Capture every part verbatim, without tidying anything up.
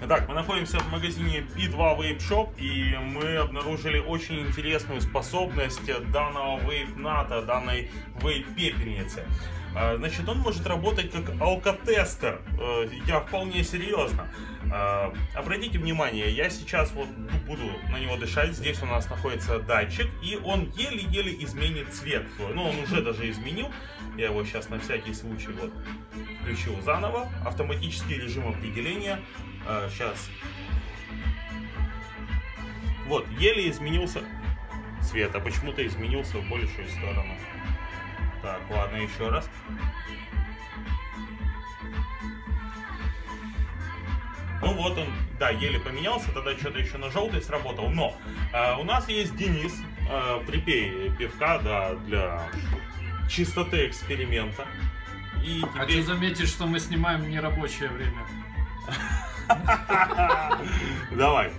Так, мы находимся в магазине би два Vape Shop, и мы обнаружили очень интересную способность данного вейп-ната, данной вейп-пепельницы. Значит, он может работать как алкотестер. Я вполне серьезно. Обратите внимание, я сейчас вот буду на него дышать. Здесь у нас находится датчик, и он еле-еле изменит цвет свой. Ну, он уже даже изменил. Я его сейчас на всякий случай вот включил заново. Автоматический режим определения. Сейчас. Вот, еле изменился цвет, а почему-то изменился в большую сторону. Так, ладно, еще раз. Ну вот он, да, еле поменялся, тогда что-то еще на желтый сработал. Но э, у нас есть Денис, э, припей пивка, да, для чистоты эксперимента. И Хочу теперь... заметить, что мы снимаем не рабочее время. Давай.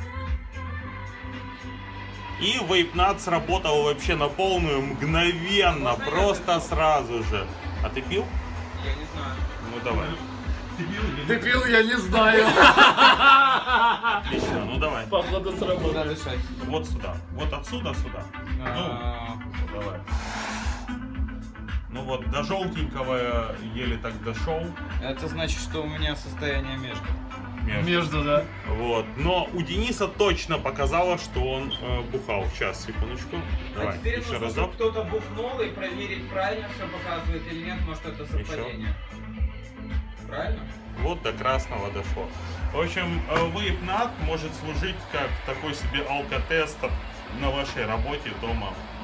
И вейп-нат сработал вообще на полную, мгновенно, просто сразу же. А ты пил? Я не знаю. Ну давай. Ты пил, ты пил, я не знаю. Отлично, ну давай. Походу сработало. Дышать. Вот сюда. Вот отсюда сюда. Ну, давай. Ну вот, до желтенького я еле так дошел. Это значит, что у меня состояние между. Между. Между, да. Вот. Но у Дениса точно показало, что он э, бухал. Сейчас, секундочку. Давай, а теперь еще нужно, разок. чтобы кто-то бухнул и проверить, правильно все показывает или нет. Может, это совпадение. Правильно? Вот до красного дошло. В общем, вейп-нат может служить как такой себе алкотестер на вашей работе дома.